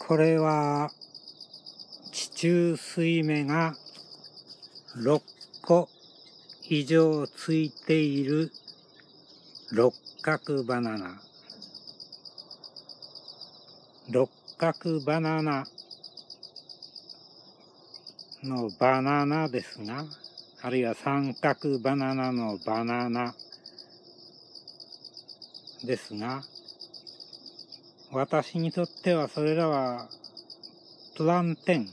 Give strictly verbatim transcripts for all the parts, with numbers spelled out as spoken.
これは地中水目がろっこ以上ついている六角バナナ。六角バナナのバナナですが、あるいは三角バナナのバナナですが、私にとってはそれらはプランテン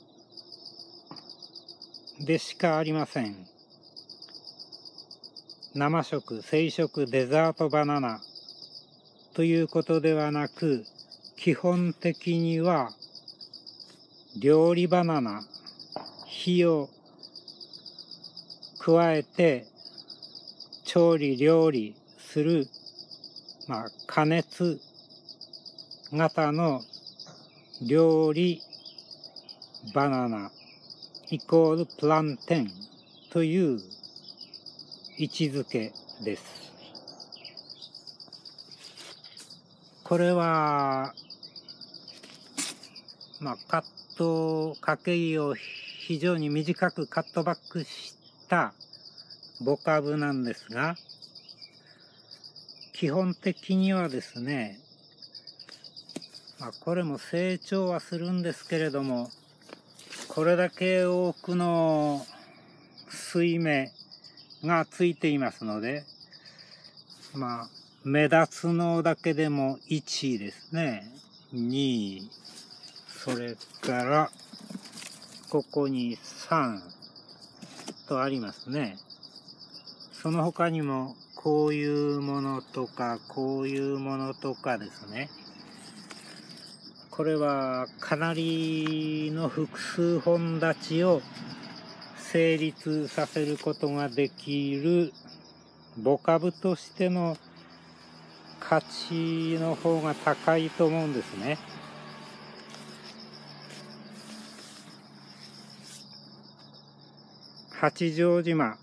でしかありません。生食、生食、デザートバナナということではなく、基本的には料理バナナ、火を加えて調理料理する、まあ、加熱型の料理バナナイコールプランテンという位置づけです。これは、まあ、カット、かけいを非常に短くカットバックしたボカブなんですが、基本的にはですね、まあ、これも成長はするんですけれども、これだけ多くの水芽がついていますので、まあ、目立つのだけでもいちですね、に、それから、ここにさんとありますね。その他にも、こういうものとか、こういうものとかですね。これはかなりの複数本立ちを成立させることができるボカブとしての価値の方が高いと思うんですね。八丈島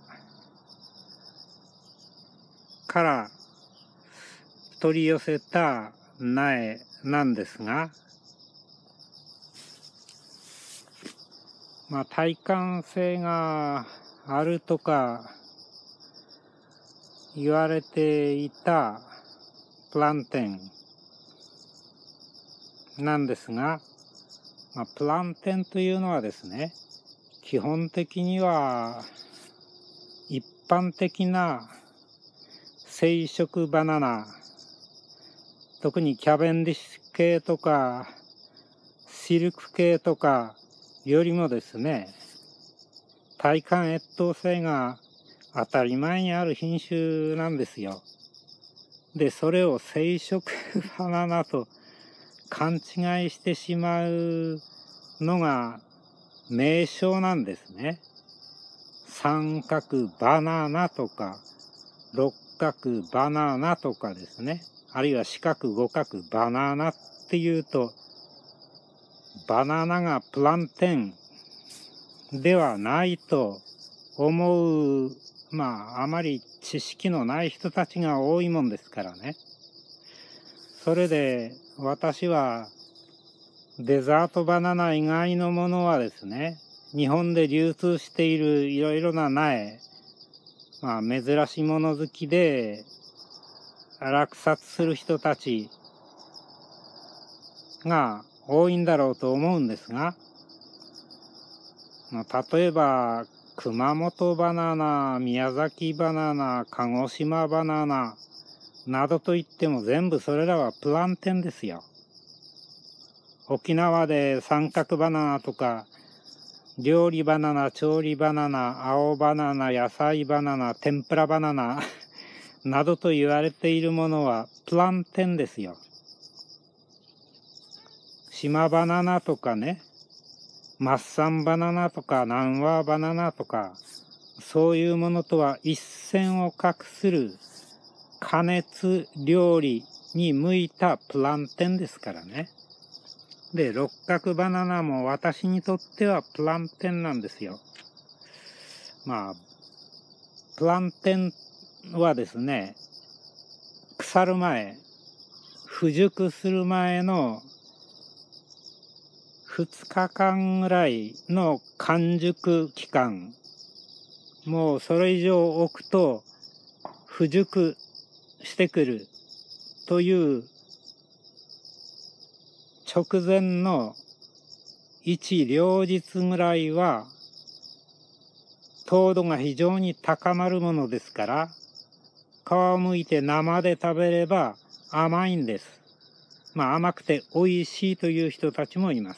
から取り寄せた苗なんですが、まあ、耐寒性があるとか言われていたプランテンなんですが、まあ、プランテンというのはですね、基本的には一般的な生食バナナ、特にキャベンディッシュ系とかシルク系とかよりもですね、耐寒越冬性が当たり前にある品種なんですよ。で、それを生食バナナと勘違いしてしまうのが名称なんですね。三角バナナとか六角バナナとかですね、あるいは四角五角バナナっていうと、バナナがプランテンではないと思う、まああまり知識のない人たちが多いもんですからね。それで私はデザートバナナ以外のものはですね、日本で流通しているいろいろな苗、まあ珍しいもの好きで落札する人たちが多いんだろうと思うんですが、まあ、例えば熊本バナナ、宮崎バナナ、鹿児島バナナなどといっても全部それらはプランテンですよ。沖縄で三角バナナとか料理バナナ、調理バナナ、青バナナ、野菜バナナ、天ぷらバナナなどと言われているものはプランテンですよ。島バナナとかね、マッサンバナナとか南和バナナとか、そういうものとは一線を画する加熱料理に向いたプランテンですからね。で、六角バナナも私にとってはプランテンなんですよ。まあ、プランテンはですね、腐る前、腐熟する前のふつかかんぐらいの完熟期間、もうそれ以上置くと不熟してくるという直前の一両日ぐらいは糖度が非常に高まるものですから、皮を剥いて生で食べれば甘いんです。まあ甘くて美味しいという人たちもいます。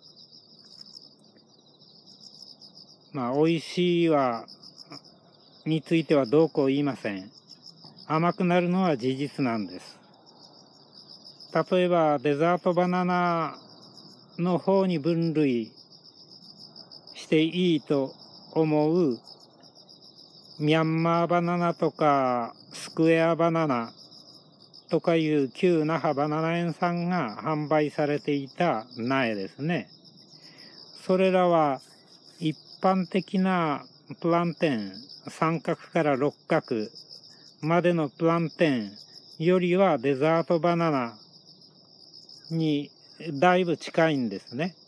まあ美味しいはについてはどうこう言いません。甘くなるのは事実なんです。例えばデザートバナナの方に分類していいと思うミャンマーバナナとかスクエアバナナとかいう旧那覇バナナ園さんが販売されていた苗ですね。それらは一般的なプランテン、三角から六角までのプランテンよりはデザートバナナにだいぶ近いんですね。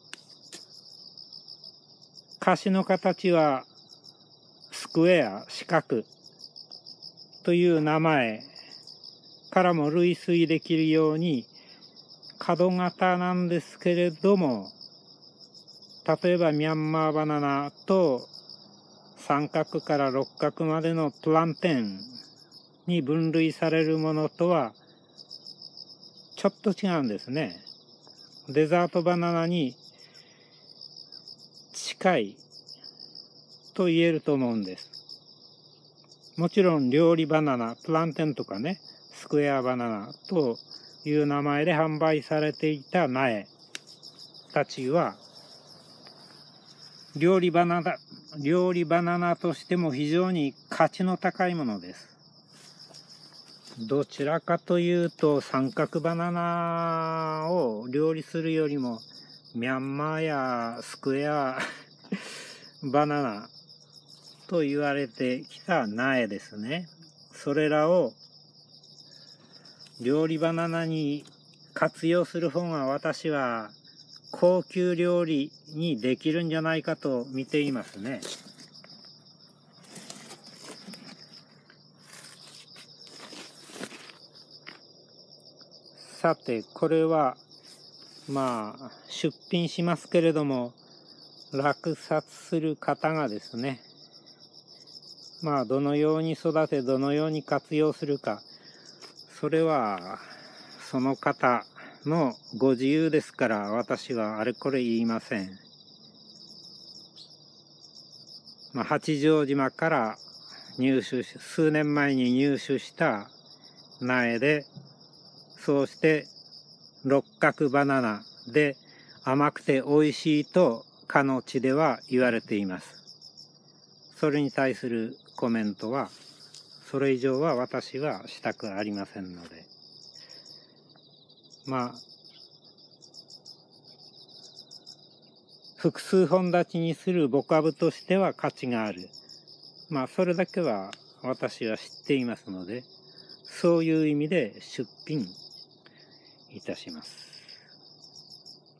菓子の形はスクエア、四角という名前からも類推できるように角型なんですけれども、例えばミャンマーバナナと三角から六角までのプランテンに分類されるものとはちょっと違うんですね。デザートバナナに近いと言えると思うんです。もちろん料理バナナ、プランテンとかね、スクエアバナナという名前で販売されていた苗たちは料理バナナ、料理バナナとしても非常に価値の高いものです。どちらかというと三角バナナを料理するよりもミャンマーやスクエアバナナと言われてきた苗ですね。それらを料理バナナに活用する方が私は高級料理にできるんじゃないかと見ていますね。さてこれはまあ出品しますけれども、落札する方がですね、まあどのように育てどのように活用するか、それはその方のご自由ですから、私はあれこれ言いません。まあ、八丈島から入手し数年前に入手した苗で、そうして六角バナナで甘くて美味しいとかの地では言われています。それに対するコメントはそれ以上は私はしたくありませんので、まあ複数本立ちにする母株としては価値がある、まあそれだけは私は知っていますので、そういう意味で出品いたします。